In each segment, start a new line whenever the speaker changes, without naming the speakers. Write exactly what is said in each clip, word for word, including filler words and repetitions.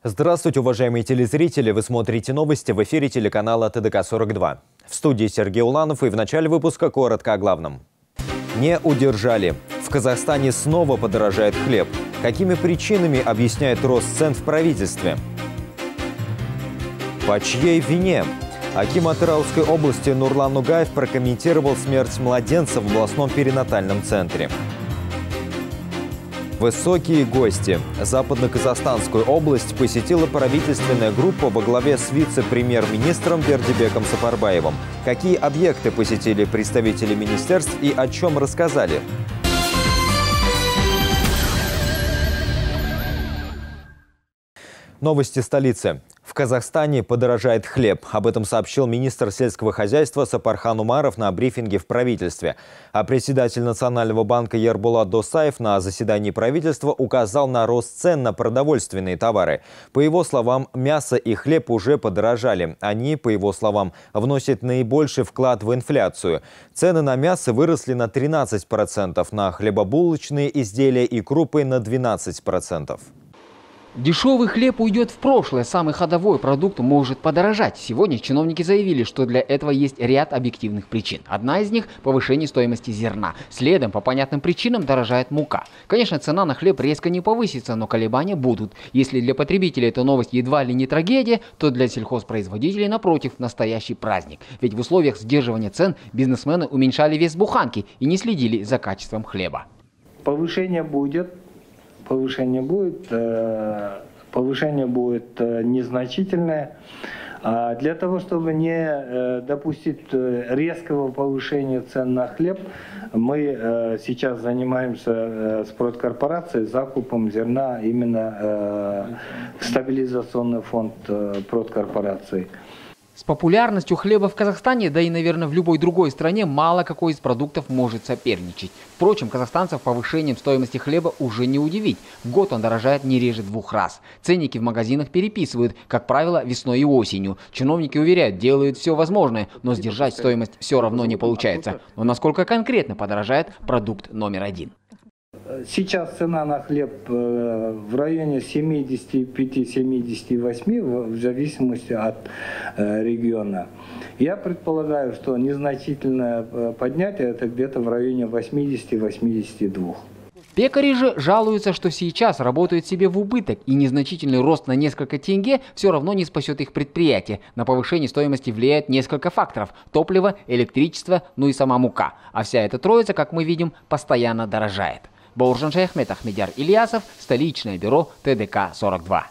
Здравствуйте, уважаемые телезрители! Вы смотрите новости в эфире телеканала Тэ Дэ Ка сорок два. В студии Сергей Уланов, и в начале выпуска коротко о главном. Не удержали. В Казахстане снова подорожает хлеб. Какими причинами объясняет рост цен в правительстве? По чьей вине? Аким Атырауской области Нурлан Нугаев прокомментировал смерть младенца в областном перинатальном центре. Высокие гости. Западно-Казахстанскую область посетила правительственная группа во главе с вице-премьер-министром Бердибеком Сапарбаевым. Какие объекты посетили представители министерств и о чем рассказали? Новости столицы. В Казахстане подорожает хлеб. Об этом сообщил министр сельского хозяйства Сапархан Умаров на брифинге в правительстве. А председатель Национального банка Ербулат Досаев на заседании правительства указал на рост цен на продовольственные товары. По его словам, мясо и хлеб уже подорожали. Они, по его словам, вносят наибольший вклад в инфляцию. Цены на мясо выросли на тринадцать процентов, на хлебобулочные изделия и крупы на двенадцать процентов.
Дешевый хлеб уйдет в прошлое, самый ходовой продукт может подорожать. Сегодня чиновники заявили, что для этого есть ряд объективных причин. Одна из них – повышение стоимости зерна. Следом, по понятным причинам, дорожает мука. Конечно, цена на хлеб резко не повысится, но колебания будут. Если для потребителей эта новость едва ли не трагедия, то для сельхозпроизводителей, напротив, настоящий праздник. Ведь в условиях сдерживания цен бизнесмены уменьшали вес буханки и не следили за качеством хлеба.
Повышение будет. Повышение будет, повышение будет незначительное. А для того, чтобы не допустить резкого повышения цен на хлеб, мы сейчас занимаемся с продкорпорацией закупом зерна именно в стабилизационный фонд продкорпорации.
С популярностью хлеба в Казахстане, да и, наверное, в любой другой стране, мало какой из продуктов может соперничать. Впрочем, казахстанцев повышением стоимости хлеба уже не удивить. В год он дорожает не реже двух раз. Ценники в магазинах переписывают, как правило, весной и осенью. Чиновники уверяют, делают все возможное, но сдержать стоимость все равно не получается. Но насколько конкретно подорожает продукт номер один?
Сейчас цена на хлеб в районе семидесяти пяти — семидесяти восьми, в зависимости от региона. Я предполагаю, что незначительное поднятие это где-то в районе восьмидесяти — восьмидесяти двух.
Пекари же жалуются, что сейчас работают себе в убыток, и незначительный рост на несколько тенге все равно не спасет их предприятие. На повышение стоимости влияет несколько факторов – топливо, электричество, ну и сама мука. А вся эта троица, как мы видим, постоянно дорожает. Бауржан Шаяхмет, Ахмедяр Ильясов, столичное бюро Тэ Дэ Ка сорок два.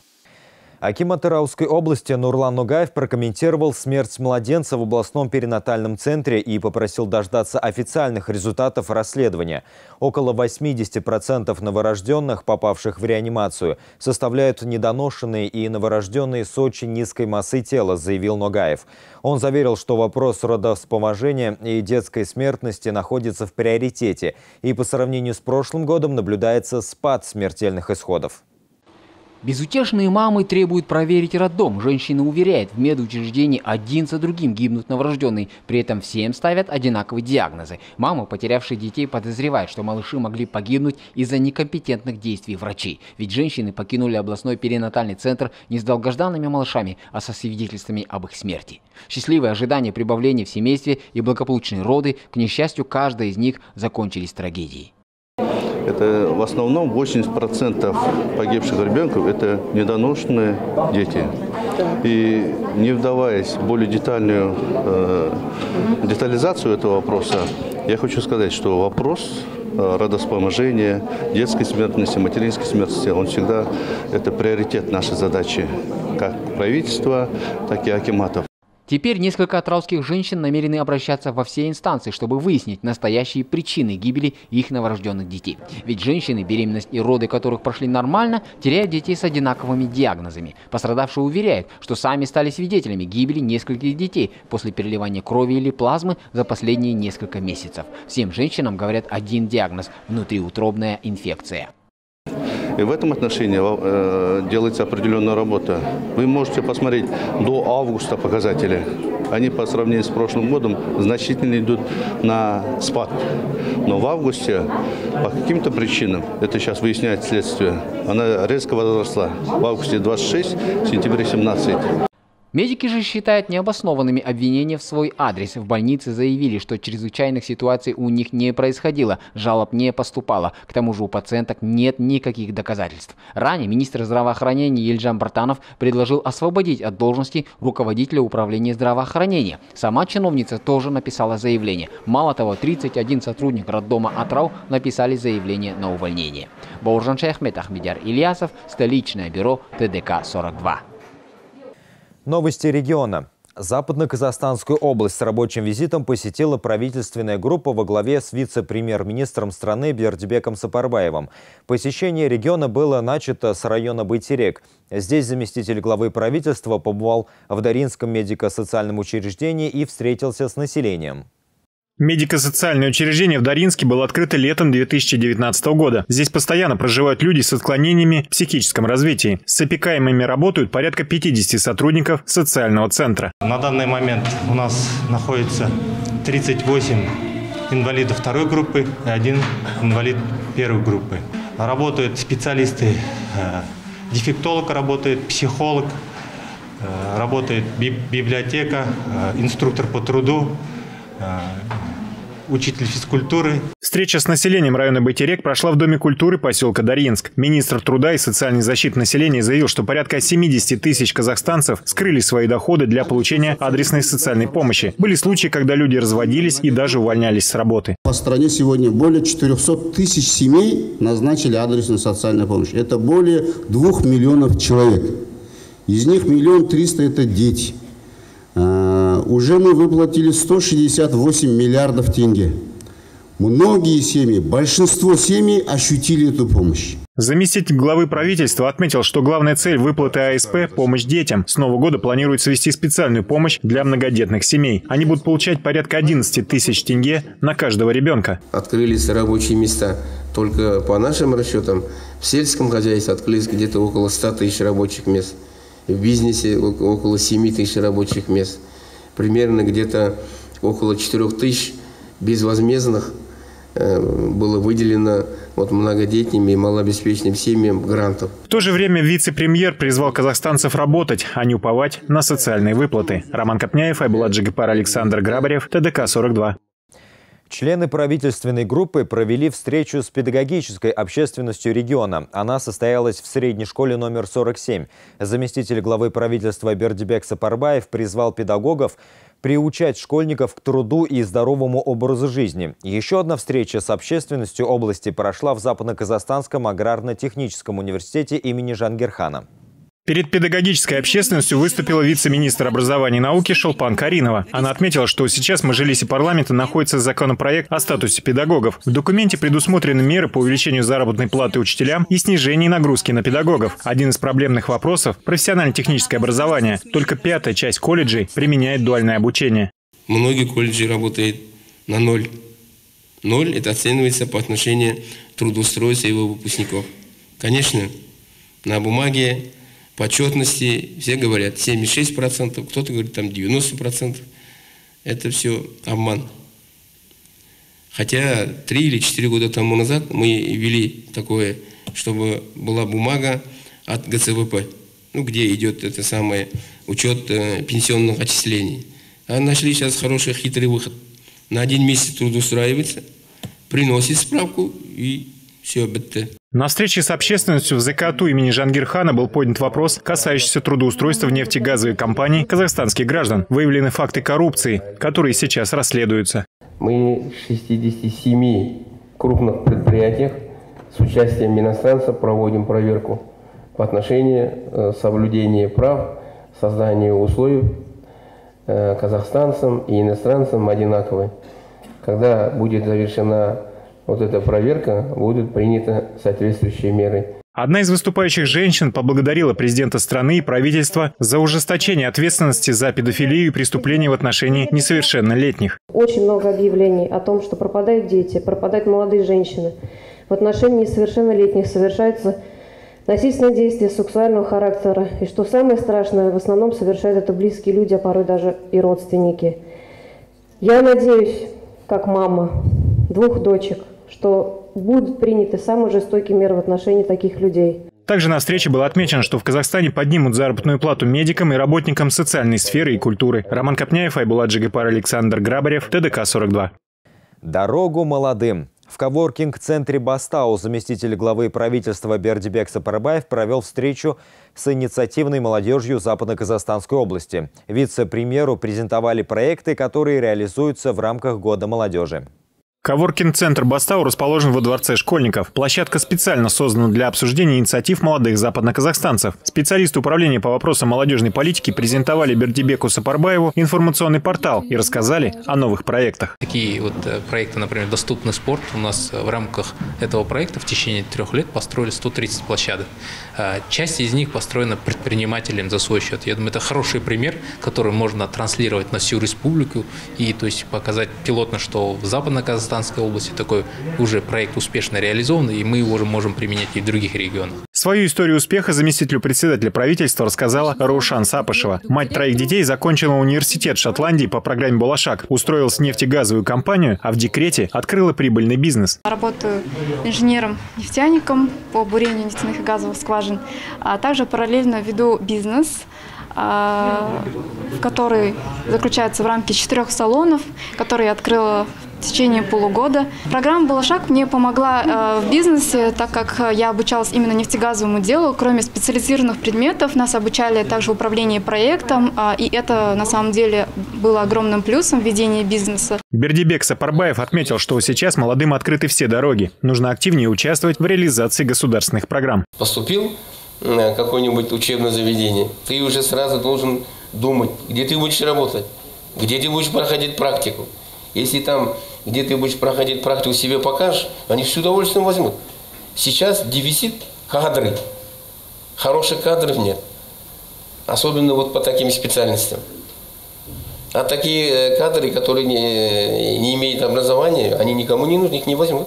Аким Атырауской области Нурлан Нугаев прокомментировал смерть младенца в областном перинатальном центре и попросил дождаться официальных результатов расследования. Около восьмидесяти процентов новорожденных, попавших в реанимацию, составляют недоношенные и новорожденные с очень низкой массой тела, заявил Нугаев. Он заверил, что вопрос родовспоможения и детской смертности находится в приоритете, и по сравнению с прошлым годом наблюдается спад смертельных исходов.
Безутешные мамы требуют проверить роддом. Женщина уверяет, в медучреждении один за другим гибнут новорожденные. При этом всем ставят одинаковые диагнозы. Мамы, потерявшие детей, подозревают, что малыши могли погибнуть из-за некомпетентных действий врачей. Ведь женщины покинули областной перинатальный центр не с долгожданными малышами, а со свидетельствами об их смерти. Счастливое ожидание прибавления в семействе и благополучные роды, к несчастью, каждая из них закончились трагедией.
Это в основном восемьдесят процентов погибших ребенков – это недоношенные дети. И не вдаваясь в более детальную э, детализацию этого вопроса, я хочу сказать, что вопрос родовспоможения, детской смертности, материнской смертности, он всегда это приоритет нашей задачи как правительства, так и акиматов.
Теперь несколько атырауских женщин намерены обращаться во все инстанции, чтобы выяснить настоящие причины гибели их новорожденных детей. Ведь женщины, беременность и роды которых прошли нормально, теряют детей с одинаковыми диагнозами. Пострадавшие уверяют, что сами стали свидетелями гибели нескольких детей после переливания крови или плазмы за последние несколько месяцев. Всем женщинам говорят один диагноз – внутриутробная инфекция.
И в этом отношении э, делается определенная работа. Вы можете посмотреть до августа показатели. они по сравнению с прошлым годом значительно идут на спад. Но в августе по каким-то причинам, это сейчас выясняет следствие, она резко возросла. В августе двадцать шесть, в сентябре семнадцать.
Медики же считают необоснованными обвинения в свой адрес. В больнице заявили, что чрезвычайных ситуаций у них не происходило, жалоб не поступало. К тому же у пациенток нет никаких доказательств. Ранее министр здравоохранения Елжан Бартанов предложил освободить от должности руководителя управления здравоохранения. Сама чиновница тоже написала заявление. Мало того, тридцать один сотрудник роддома Атрау написали заявление на увольнение. Бауржан Шейхмет, Ахмедяр Ильясов, столичное бюро Т Д К сорок два.
Новости региона. Западно-Казахстанскую область с рабочим визитом посетила правительственная группа во главе с вице-премьер-министром страны Бердибеком Сапарбаевым. Посещение региона было начато с района Байтерек. Здесь заместитель главы правительства побывал в Даринском медико-социальном учреждении и встретился с населением.
Медико-социальное учреждение в Даринске было открыто летом две тысячи девятнадцатого года. Здесь постоянно проживают люди с отклонениями в психическом развитии. С опекаемыми работают порядка пятидесяти сотрудников социального центра.
На данный момент у нас находится тридцать восемь инвалидов второй группы и один инвалид первой группы. Работают специалисты, дефектолог работает, психолог, работает библиотека, инструктор по труду, учитель физкультуры.
Встреча с населением района Байтерек прошла в Доме культуры поселка Даринск. Министр труда и социальной защиты населения заявил, что порядка семидесяти тысяч казахстанцев скрыли свои доходы для получения адресной социальной помощи. Были случаи, когда люди разводились и даже увольнялись с работы.
По стране сегодня более четырёхсот тысяч семей назначили адресную социальную помощь. Это более двух миллионов человек. Из них миллион триста – это дети. Уже мы выплатили сто шестьдесят восемь миллиардов тенге. Многие семьи, большинство семей ощутили эту помощь.
Заместитель главы правительства отметил, что главная цель выплаты А С П – помощь детям. С нового года планируется ввести специальную помощь для многодетных семей. Они будут получать порядка одиннадцати тысяч тенге на каждого ребенка.
Открылись рабочие места. Только по нашим расчетам в сельском хозяйстве открылись где-то около ста тысяч рабочих мест. В бизнесе около семи тысяч рабочих мест. Примерно где-то около четырёх тысяч безвозмездных было выделено вот многодетным и малообеспеченным семьям грантов.
В то же время вице-премьер призвал казахстанцев работать, а не уповать на социальные выплаты. Роман Копняев, Айбулат Джигапар, Александр Грабарев, Т Д К сорок два.
Члены правительственной группы провели встречу с педагогической общественностью региона. Она состоялась в средней школе номер сорок семь. Заместитель главы правительства Бердибек Сапарбаев призвал педагогов приучать школьников к труду и здоровому образу жизни. Еще одна встреча с общественностью области прошла в Западно-Казахстанском аграрно-техническом университете имени Жангирхана.
Перед педагогической общественностью выступила вице-министр образования и науки Шолпан Каринова. Она отметила, что сейчас в Мажилисе парламента находится законопроект о статусе педагогов. В документе предусмотрены меры по увеличению заработной платы учителям и снижению нагрузки на педагогов. Один из проблемных вопросов – профессионально-техническое образование. Только пятая часть колледжей применяет дуальное обучение.
Многие колледжи работают на ноль. Ноль – это оценивается по отношению к трудоустройству его выпускников. Конечно, на бумаге по отчетности все говорят семьдесят шесть процентов, кто-то говорит там девяносто процентов. Это все обман. Хотя три или четыре года тому назад мы ввели такое, чтобы была бумага от Г Ц В П, ну, где идет это самое учет э, пенсионных отчислений. А нашли сейчас хороший хитрый выход. На один месяц трудоустраивается, приносит справку и все, б.т.
На встрече с общественностью в З К А Т У имени Жангирхана был поднят вопрос, касающийся трудоустройства в нефтегазовой компании казахстанских граждан. Выявлены факты коррупции, которые сейчас расследуются.
Мы в шестидесяти семи крупных предприятиях с участием иностранцев проводим проверку по отношению соблюдения прав, создания условий казахстанцам и иностранцам одинаковые. Когда будет завершена вот эта проверка, будут приняты соответствующие меры.
Одна из выступающих женщин поблагодарила президента страны и правительства за ужесточение ответственности за педофилию и преступления в отношении несовершеннолетних.
Очень много объявлений о том, что пропадают дети, пропадают молодые женщины. В отношении несовершеннолетних совершаются насильственные действия сексуального характера. И что самое страшное, в основном совершают это близкие люди, а порой даже и родственники. Я надеюсь, как мама двух дочек, что будут приняты самые жестокие меры в отношении таких людей.
Также на встрече было отмечено, что в Казахстане поднимут заработную плату медикам и работникам социальной сферы и культуры. Роман Копняев, Айбулат Джигипар, Александр Грабарев, Т Д К сорок два.
Дорогу молодым. В коворкинг-центре Бастау заместитель главы правительства Бердибек Сапарбаев провел встречу с инициативной молодежью Западно-Казахстанской области. Вице-премьеру презентовали проекты, которые реализуются в рамках Года молодежи.
Коворкинг-центр Бастау расположен во Дворце школьников. Площадка специально создана для обсуждения инициатив молодых западноказахстанцев. Специалисты управления по вопросам молодежной политики презентовали Бердибеку Сапарбаеву информационный портал и рассказали о новых проектах.
Такие вот проекты, например, «Доступный спорт». У нас в рамках этого проекта в течение трех лет построили сто тридцать площадок. Часть из них построена предпринимателем за свой счет. Я думаю, это хороший пример, который можно транслировать на всю республику и то есть показать пилотно, что в Западно-Казахстанской области такой уже проект успешно реализован, и мы его уже можем применять и в других регионах.
Свою историю успеха заместителю председателя правительства рассказала Раушан Сапышева. Мать троих детей закончила университет Шотландии по программе «Болашак», устроилась в нефтегазовую компанию, а в декрете открыла прибыльный бизнес.
Работаю инженером-нефтяником по бурению нефтяных и газовых скважин, а также параллельно веду бизнес, который заключается в рамке четырех салонов, которые я открыла в течение полугода. Программа «Болашак» мне помогла э, в бизнесе, так как я обучалась именно нефтегазовому делу. Кроме специализированных предметов, нас обучали также управлению проектом, э, и это на самом деле было огромным плюсом в ведении бизнеса.
Бердибек Сапарбаев отметил, что сейчас молодым открыты все дороги. Нужно активнее участвовать в реализации государственных программ.
Поступил в какое-нибудь учебное заведение, ты уже сразу должен думать, где ты будешь работать, где ты будешь проходить практику. Если там, где ты будешь проходить практику, себе покажешь, они с удовольствием возьмут. Сейчас дефицит кадры. Хороших кадров нет. Особенно вот по таким специальностям. А такие кадры, которые не, не имеют образования, они никому не нужны, их не возьмут.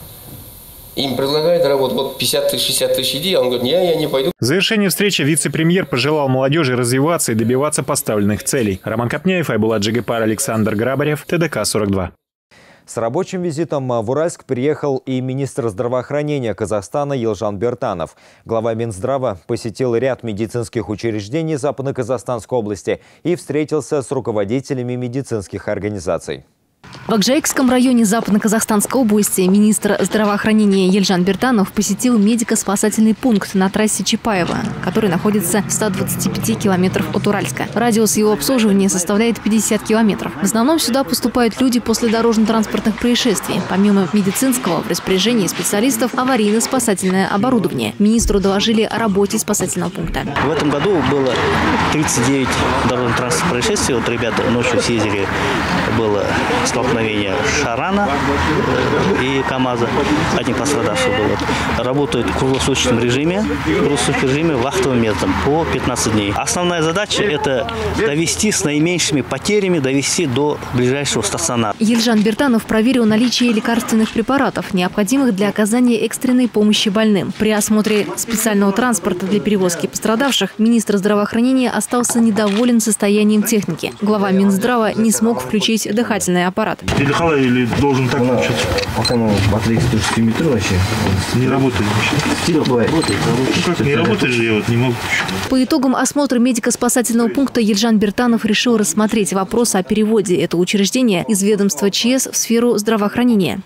Им предлагают работу, вот пятьдесят тысяч, шестьдесят тысяч иди, а он говорит, не, я не пойду.
В завершении встречи вице-премьер пожелал молодежи развиваться и добиваться поставленных целей. Роман Копняев, Айбулат Джигипар, Александр Грабарев, Т Д К сорок два.
С рабочим визитом в Уральск приехал и министр здравоохранения Казахстана Елжан Биртанов. Глава Минздрава посетил ряд медицинских учреждений Западно-Казахстанской области и встретился с руководителями медицинских организаций.
В Акжаикском районе Западно-Казахстанской области министр здравоохранения Елжан Биртанов посетил медико-спасательный пункт на трассе Чапаева, который находится в ста двадцати пяти километрах от Уральска. Радиус его обслуживания составляет пятьдесят километров. В основном сюда поступают люди после дорожно-транспортных происшествий. Помимо медицинского, в распоряжении специалистов аварийно-спасательное оборудование. Министру доложили о работе спасательного пункта.
В этом году было тридцать девять дорожно-транспортных происшествий. Вот ребята ночью съездили, было столкновение Шарана и КамАЗа. Один пострадавший был. Работают в круглосуточном режиме, в круглосуточном режиме вахтовым методом по пятнадцать дней. Основная задача – это довести с наименьшими потерями, довести до ближайшего стационара.
Елжан Биртанов проверил наличие лекарственных препаратов, необходимых для оказания экстренной помощи больным. При осмотре специального транспорта для перевозки пострадавших министр здравоохранения остался недоволен состоянием техники. Глава Минздрава не смог включить дыхательный аппарат.
Передыхала или должен так включиться?
Пока ну, батарейка сто шестьдесят метров вообще.
Не работает ничего.
Бывает. Работает,
ну как не работает же, я вот не могу.
По итогам осмотра медико-спасательного пункта Елжан Биртанов решил рассмотреть вопрос о переводе этого учреждения из ведомства ЧС в сферу здравоохранения.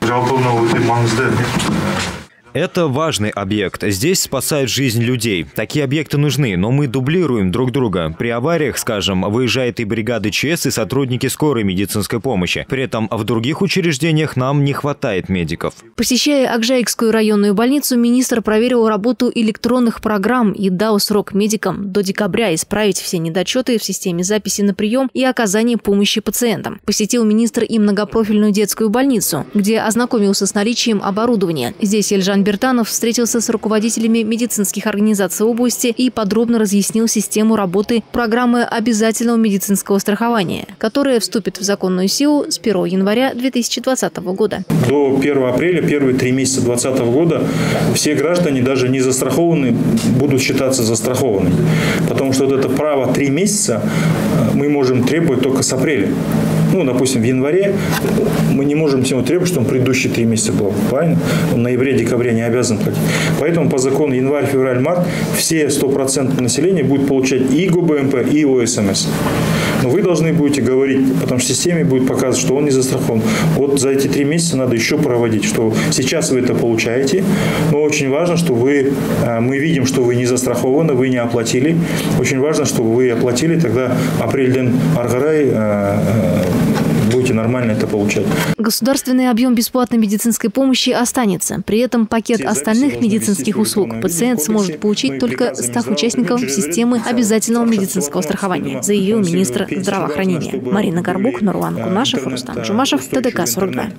Это важный объект. Здесь спасают жизнь людей. Такие объекты нужны, но мы дублируем друг друга. При авариях, скажем, выезжает и бригады ЧС, и сотрудники скорой медицинской помощи. При этом в других учреждениях нам не хватает медиков.
Посещая Акжаикскую районную больницу, министр проверил работу электронных программ и дал срок медикам до декабря исправить все недочеты в системе записи на прием и оказания помощи пациентам. Посетил министр и многопрофильную детскую больницу, где ознакомился с наличием оборудования. Здесь Елжан Ельжан Бертанов встретился с руководителями медицинских организаций области и подробно разъяснил систему работы программы обязательного медицинского страхования, которая вступит в законную силу с первого января две тысячи двадцатого года.
До первого апреля, первые три месяца две тысячи двадцатого года, все граждане, даже не застрахованные, будут считаться застрахованными. Потому что вот это право три месяца мы можем требовать только с апреля. Ну, допустим, в январе мы не можем всему требовать, что он предыдущие три месяца был. Правильно? Он в ноябре, декабре не обязан платить. Поэтому по закону январь, февраль, март все сто процентов населения будут получать и ГУБМП, и ОСМС. Но вы должны будете говорить, потому что в системе будет показывать, что он не застрахован. Вот за эти три месяца надо еще проводить, что сейчас вы это получаете, но очень важно, что вы, мы видим, что вы не застрахованы, вы не оплатили. Очень важно, чтобы вы оплатили, тогда апрельден аргарай будете нормально это получать.
Государственный объем бесплатной медицинской помощи останется. При этом пакет остальных медицинских услуг пациент сможет получить только став участником системы обязательного медицинского страхования, заявил министр здравоохранения. Марина Горбук, Нурлан Кунашев, Рустам Джумашев, ТДК сорок два.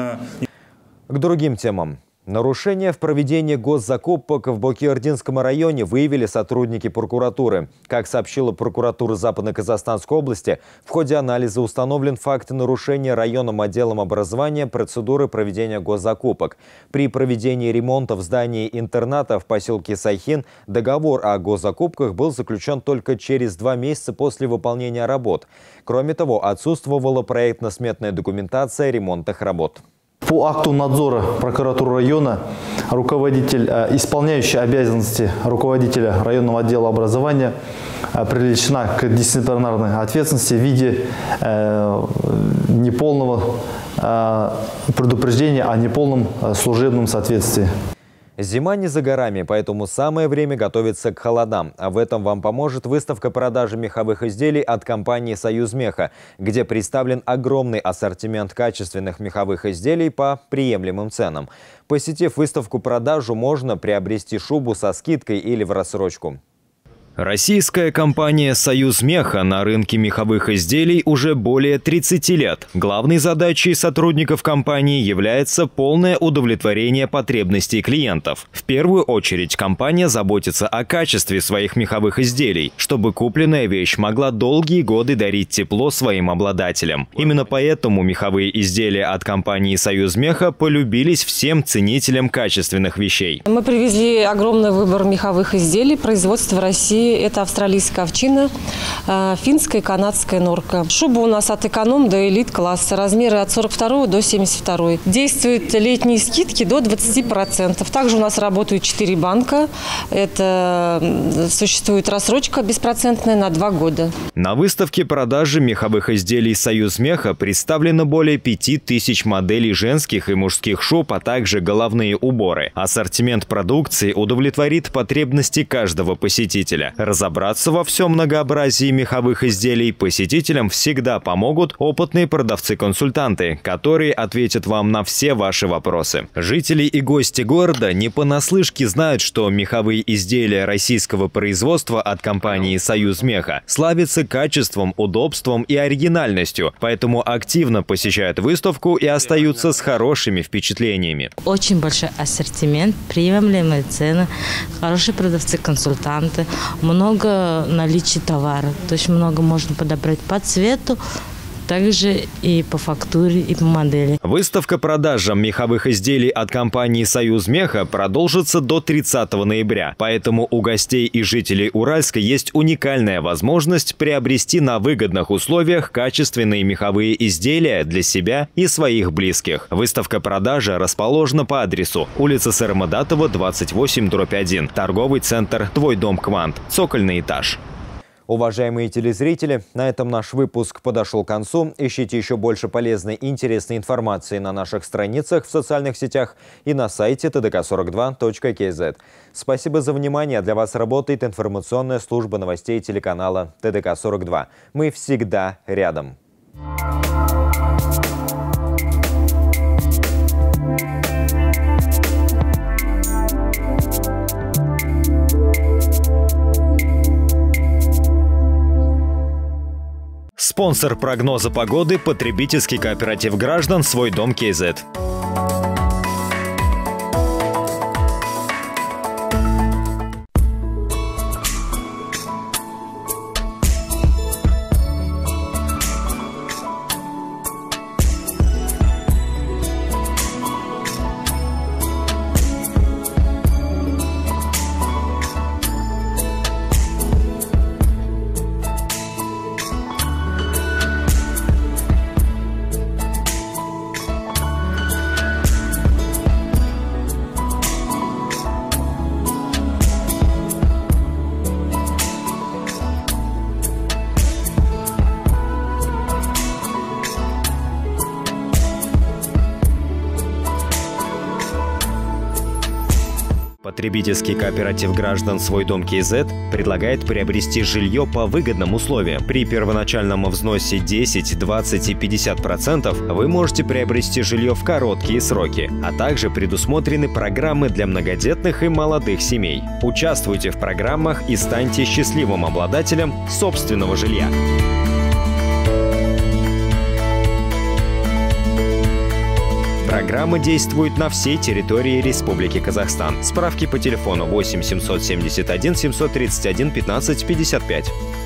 К другим темам. Нарушения в проведении госзакупок в Бокейординском районе выявили сотрудники прокуратуры. Как сообщила прокуратура Западно-Казахстанской области, в ходе анализа установлен факт нарушения районным отделом образования процедуры проведения госзакупок. При проведении ремонта в здании интерната в поселке Сайхин договор о госзакупках был заключен только через два месяца после выполнения работ. Кроме того, отсутствовала проектно-сметная документация ремонтных работ.
По акту надзора прокуратуры района руководитель, исполняющий обязанности руководителя районного отдела образования привлечена к дисциплинарной ответственности в виде э, неполного э, предупреждения о неполном служебном соответствии.
Зима не за горами, поэтому самое время готовиться к холодам. А в этом вам поможет выставка продажи меховых изделий от компании «Союз Меха», где представлен огромный ассортимент качественных меховых изделий по приемлемым ценам. Посетив выставку-продажу, можно приобрести шубу со скидкой или в рассрочку.
Российская компания «Союз Меха» на рынке меховых изделий уже более тридцати лет. Главной задачей сотрудников компании является полное удовлетворение потребностей клиентов. В первую очередь компания заботится о качестве своих меховых изделий, чтобы купленная вещь могла долгие годы дарить тепло своим обладателям. Именно поэтому меховые изделия от компании «Союз Меха» полюбились всем ценителям качественных вещей.
Мы привезли огромный выбор меховых изделий производства России. Это австралийская овчина, финская и канадская норка. Шуба у нас от эконом до элит класса. Размеры от сорок второго до семьдесят второго. Действуют летние скидки до двадцати процентов. Также у нас работают четыре банка. Это существует рассрочка беспроцентная на два года.
На выставке продажи меховых изделий «Союз Меха» представлено более пяти тысяч моделей женских и мужских шуб, а также головные уборы. Ассортимент продукции удовлетворит потребности каждого посетителя. Разобраться во всем многообразии меховых изделий посетителям всегда помогут опытные продавцы-консультанты, которые ответят вам на все ваши вопросы. Жители и гости города не понаслышке знают, что меховые изделия российского производства от компании «Союз Меха» славятся качеством, удобством и оригинальностью, поэтому активно посещают выставку и остаются с хорошими впечатлениями.
Очень большой ассортимент, приемлемые цены, хорошие продавцы-консультанты. Много наличия товара, то есть много можно подобрать по цвету, также и по фактуре, и по модели.
Выставка продажам меховых изделий от компании «Союз Меха» продолжится до тридцатого ноября. Поэтому у гостей и жителей Уральска есть уникальная возможность приобрести на выгодных условиях качественные меховые изделия для себя и своих близких. Выставка-продажа расположена по адресу улица Сарамадатова, двадцать восемь, дробь один, торговый центр «Твой дом Квант», цокольный этаж.
Уважаемые телезрители, на этом наш выпуск подошел к концу. Ищите еще больше полезной и интересной информации на наших страницах в социальных сетях и на сайте тэ дэ ка сорок два точка кей зет. Спасибо за внимание. Для вас работает информационная служба новостей телеканала тэ дэ ка сорок два. Мы всегда рядом.
Спонсор прогноза погоды – потребительский кооператив граждан «Свой дом КЗ». Потребительский кооператив граждан «Свой дом КЗ» предлагает приобрести жилье по выгодным условиям. При первоначальном взносе десять, двадцать и пятьдесят процентов вы можете приобрести жилье в короткие сроки, а также предусмотрены программы для многодетных и молодых семей. Участвуйте в программах и станьте счастливым обладателем собственного жилья. Программа действует на всей территории Республики Казахстан. Справки по телефону восемь семьсот семьдесят один семьсот тридцать один пятнадцать пятьдесят пять.